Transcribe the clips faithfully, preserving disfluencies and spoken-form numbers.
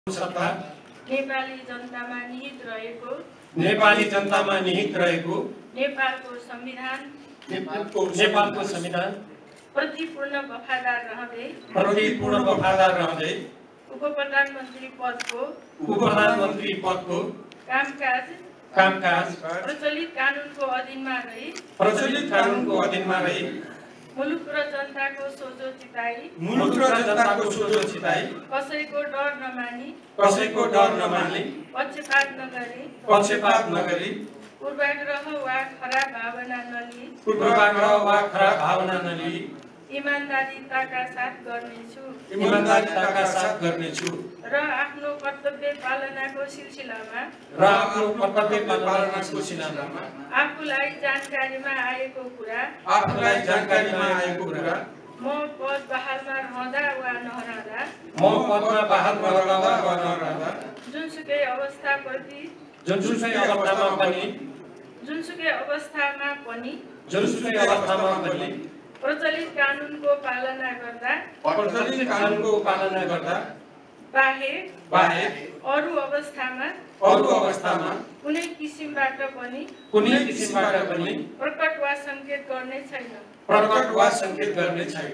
सत्ता नेपाली जनतामा निहित रहेको नेपाली जनतामा निहित रहेको नेपालको संविधान नेपालको नेपालको संविधान प्रति पूर्ण वफादार रहँदै प्रति पूर्ण वफादार रहँदै उपप्रधानमन्त्री पदको उपप्रधानमन्त्री पदको कामकाज कामकाज प्रचलित कानुनको अधीनमा रही प्रचलित कानुनको अधीनमा रही मुलुक र जनताको सोझो चिताई मुलुक र जनताको सोझो चिताई कसैको डर नमानी कसैको डर नमानी पक्षपात नगरी पक्षपात नगरी पूर्वाग्रह वा खराब भावना नलिई पूर्वाग्रह वा खराब भावना नलिई इमानदारीताका साथ गर्नेछु इमानदारीताका साथ गर्नेछु र आफ्नो कर्तव्य पालनाको सिलसिलामा र आफ्नो कर्तव्य पालनाको सिलसिलामा आफूलाई जानकारीमा आएको कुरा आफूलाई जानकारीमा आएको कुरा म पद बहालमा रहँदा वा नरहँदा म पदमा बहाल रहँदा वा नरहँदा जुनसुकै अवस्थाप्रति जुनसुकै अवस्थामा पनि जुनसुकै अवस्थामा पनि जुनसुकै अवस्थामा पनि प्रचलित कानुनको पालना गर्दा प्रचलित कानुनको पालना गर्दा बाहेक बाहेक अरू अवस्थामा अरू अवस्थामा कुनै किसिमबाट पनि कुनै किसिमबाट पनि प्रकट वा संकेत गर्ने छैन प्रकट वा संकेत गर्ने छैन।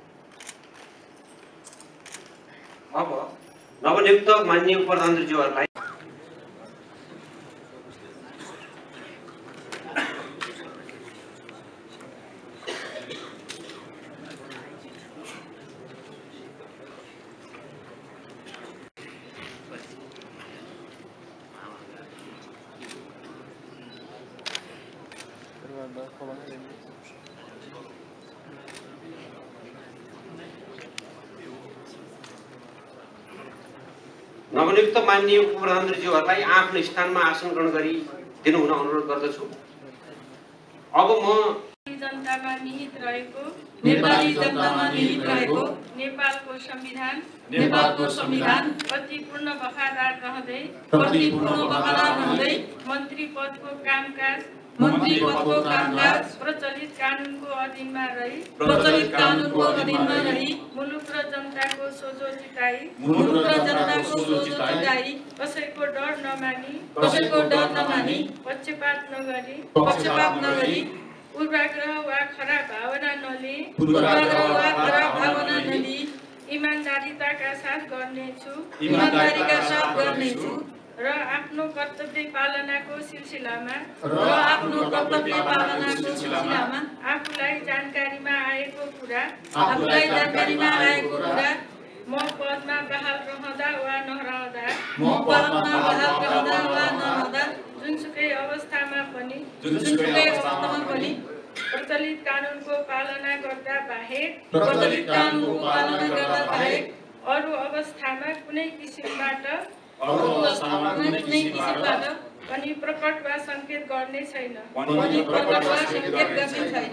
अब नवनियुक्त माननीय प्रधानमन्त्रीज्यूहरूलाई नवनियुक्त माननीय उपप्रधानमन्त्रीज्यूहरूलाई आफ्नो स्थानमा आसन ग्रहण गरी दिनुहुन अनुरोध गर्दछु। अब म जनतामा निहित रहेको नेपाली जनतामा निहित रहेको नेपालको संविधान नेपालको संविधान प्रति पूर्ण वफादार रहँदै प्रति पूर्ण वफादार रहँदै मन्त्री पदको कामकाज मन्त्री पदको कामकाज प्रचलित कानुनको अधीनमा रही प्रचलित कानुनको अधीनमा रही मुलुक र जनताको सोझो चिताई मुलुक र जनताको सोझो चिताई कसैको डर नमानी कसैको डर नमानी पक्षपात नगरी पक्षपात नगरी पूर्वाग्रह वा खराब भावना नलिई पूर्वाग्रह वा खराब भावना नलिई इमानदारीताका साथ गर्नेछु इमानदारीका साथ गर्नेछु र आफ्नो कर्तव्य पालनाको सिलसिलामा र आफ्नो कर्तव्य पालनाको सिलसिलामा आफूलाई जानकारीमा आएको कुरा आफूलाई जानकारीमा आएको कुरा म पदमा बहाल रहँदा वा नरहँदा म पदमा बहाल रहँदा वा नरहँदा जुनसुकै अवस्थामा पनि जुनसुकै अवस्थामा पनि प्रचलित कानुनको पालना गर्दा बाहेक प्रचलित कानुनको पालना गर्दा बाहेक अरू अवस्थामा कुनै किसिमबाट अरू अवस्थामा कुनै किसिमबाट पनि प्रकट वा संकेत गर्ने छैन पनि प्रकट वा संकेत गर्ने छैन।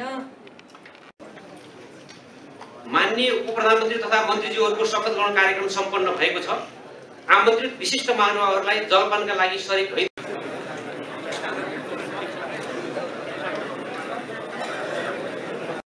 माननीय उपप्रधानमन्त्री तथा मन्त्रीज्यूहरूको शपथ ग्रहण कार्यक्रम सम्पन्न भएको छ। आमन्त्रित विशिष्ट महानुभावहरूलाई जलपानका लागि सरिक